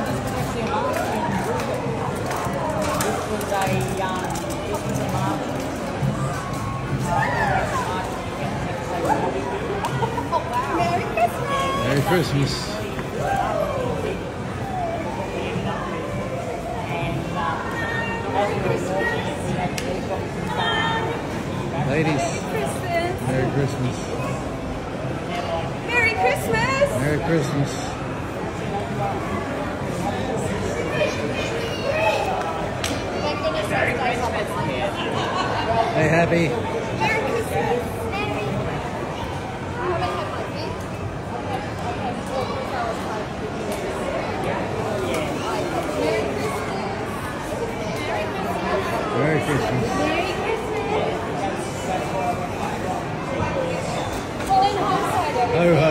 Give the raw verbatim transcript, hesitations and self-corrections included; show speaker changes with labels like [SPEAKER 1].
[SPEAKER 1] just went to see a march. This was a, um, this was a march. Uh,
[SPEAKER 2] Merry Christmas!
[SPEAKER 3] Merry Christmas. Ladies, Merry Christmas.
[SPEAKER 2] Merry Christmas!
[SPEAKER 3] Merry Christmas. Hey, happy.
[SPEAKER 2] Merry Christmas!
[SPEAKER 3] Merry Christmas.
[SPEAKER 2] Merry Christmas! Colin Homestead,
[SPEAKER 3] Ho